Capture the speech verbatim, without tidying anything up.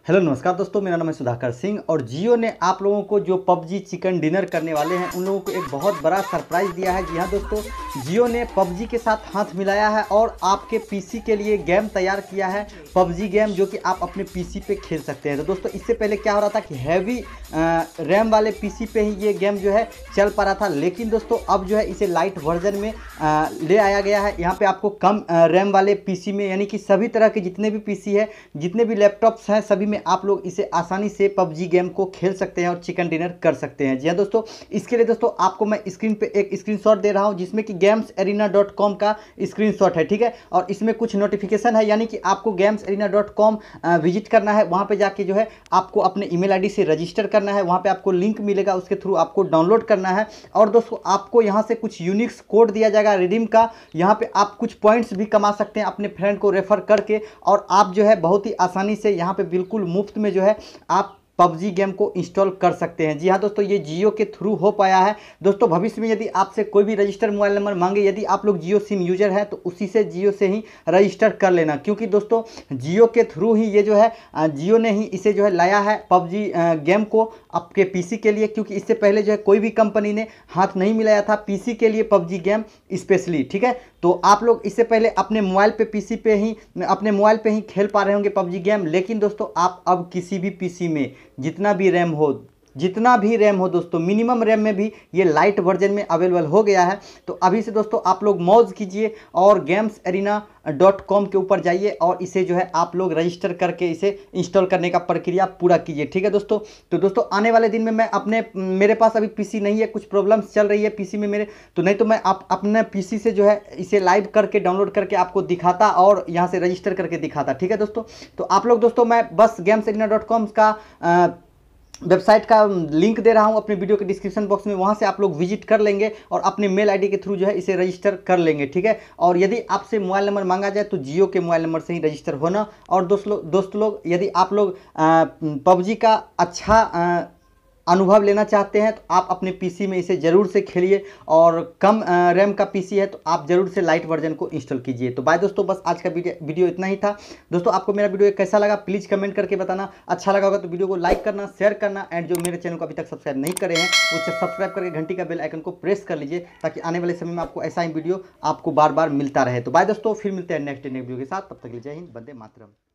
Hello नमस्कार दोस्तों, मेरा नाम है सुधाकर सिंह और जियो ने आप लोगों को जो पबजी चिकन डिनर करने वाले हैं उन लोगों को एक बहुत बड़ा सरप्राइज़ दिया है। जी हाँ दोस्तों, जियो ने पबजी के साथ हाथ मिलाया है और आपके पीसी के लिए गेम तैयार किया है, पबजी गेम, जो कि आप अपने पीसी पे खेल सकते हैं। तो दोस्तों इससे पहले क्या हो रहा था कि हैवी रैम वाले पीसी पे ही ये गेम जो है चल पा रहा था, लेकिन दोस्तों अब जो है इसे लाइट वर्जन में आ, ले आया गया है। यहाँ पे आपको कम रैम वाले पीसी में, यानी कि सभी तरह के जितने भी पीसी है, जितने भी लैपटॉप्स हैं, सभी में आप लोग इसे आसानी से पबजी गेम को खेल सकते हैं और चिकन डिनर कर सकते हैं। जी हाँ दोस्तों, इसके लिए दोस्तों आपको मैं स्क्रीन पे एक स्क्रीनशॉट दे रहा हूं जिसमें कि गेम्स एरिना डॉट कॉम का स्क्रीनशॉट है, ठीक है। और इसमें कुछ नोटिफिकेशन है, यानी कि आपको games arena dot com visit करना है। वहां पे जाके जो है आपको अपने ईमेल आईडी से रजिस्टर करना है। वहां पे आपको लिंक मिलेगा, उसके थ्रू आपको डाउनलोड करना है। और दोस्तों आपको यहाँ से कुछ यूनिक्स कोड दिया जाएगा रिडीम का। यहाँ पे आप कुछ पॉइंट्स भी कमा सकते हैं अपने फ्रेंड को रेफर करके, और आप जो है बहुत ही आसानी से यहाँ पे बिल्कुल मुफ्त में जो है आप पबजी गेम को इंस्टॉल कर सकते हैं। जी हाँ दोस्तों, ये जियो के थ्रू हो पाया है। दोस्तों भविष्य में यदि आपसे कोई भी रजिस्टर मोबाइल नंबर मांगे, यदि आप लोग जियो सिम यूजर हैं तो उसी से जियो से ही रजिस्टर कर लेना, क्योंकि दोस्तों जियो के थ्रू ही ये जो है जियो ने ही इसे जो है लाया है पबजी गेम को आपके पीसी के लिए, क्योंकि इससे पहले जो है कोई भी कंपनी ने हाथ नहीं मिलाया था पीसी के लिए पबजी गेम स्पेशली, ठीक है। तो आप लोग इससे पहले अपने मोबाइल पे पीसी पे ही अपने मोबाइल पे ही खेल पा रहे होंगे पबजी गेम, लेकिन दोस्तों आप अब किसी भी पीसी में जितना भी रैम हो जितना भी रैम हो दोस्तों, मिनिमम रैम में भी ये लाइट वर्जन में अवेलेबल हो गया है। तो अभी से दोस्तों आप लोग मौज कीजिए और गेम्स एरिना डॉट कॉम के ऊपर जाइए और इसे जो है आप लोग रजिस्टर करके इसे इंस्टॉल करने का प्रक्रिया पूरा कीजिए, ठीक है दोस्तों। तो दोस्तों आने वाले दिन में मैं अपने मेरे पास अभी पीसी नहीं है, कुछ प्रॉब्लम्स चल रही है पीसी में मेरे, तो नहीं तो मैं आप अपने पीसी से जो है इसे लाइव करके डाउनलोड करके आपको दिखाता और यहाँ से रजिस्टर करके दिखाता, ठीक है दोस्तों। तो आप लोग दोस्तों, मैं बस गेम्स एरिना डॉट कॉम का आ, वेबसाइट का लिंक दे रहा हूं अपने वीडियो के डिस्क्रिप्शन बॉक्स में, वहां से आप लोग विजिट कर लेंगे और अपने मेल आईडी के थ्रू जो है इसे रजिस्टर कर लेंगे, ठीक है। और यदि आपसे मोबाइल नंबर मांगा जाए तो जियो के मोबाइल नंबर से ही रजिस्टर होना। और दोस्त लोग दोस्त लोग यदि आप लोग पबजी का अच्छा आ, अनुभव लेना चाहते हैं तो आप अपने पीसी में इसे ज़रूर से खेलिए, और कम रैम का पीसी है तो आप ज़रूर से लाइट वर्जन को इंस्टॉल कीजिए। तो बाय दोस्तों, बस आज का वीडियो वीडियो इतना ही था। दोस्तों आपको मेरा वीडियो कैसा लगा प्लीज़ कमेंट करके बताना। अच्छा लगा होगा तो वीडियो को लाइक करना, शेयर करना, एंड जो मेरे चैनल को अभी तक सब्सक्राइब नहीं करे हैं वो सब्सक्राइब करके घंटी का बेल आइकन को प्रेस कर लीजिए, ताकि आने वाले समय में आपको ऐसा ही वीडियो आपको बार बार मिलता रहे। तो बाय दोस्तों, फिर मिलते हैं नेक्स्ट नेक्स्ट वीडियो के साथ। तब तक के लिए जय हिंद, वंदे मातरम।